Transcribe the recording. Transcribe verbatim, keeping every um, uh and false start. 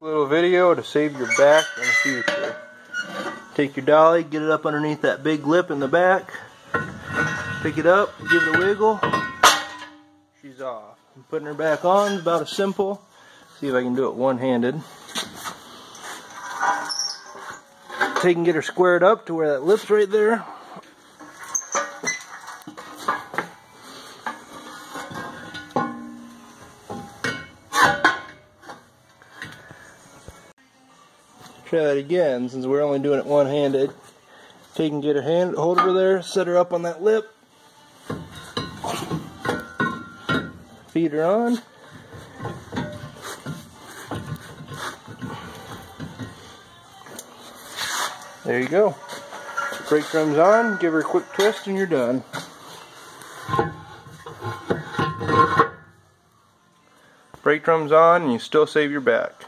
Little video to save your back in the future. Take your dolly, get it up underneath that big lip in the back, pick it up, give it a wiggle, she's off. And putting her back on is about as simple. See if I can do it one-handed. Take and get her squared up to where that lip's right there. Try that again, since we're only doing it one-handed. Take and get her hand, hold her there, set her up on that lip. Feed her on. There you go. Brake drum's on, give her a quick twist and you're done. Brake drum's on and you still save your back.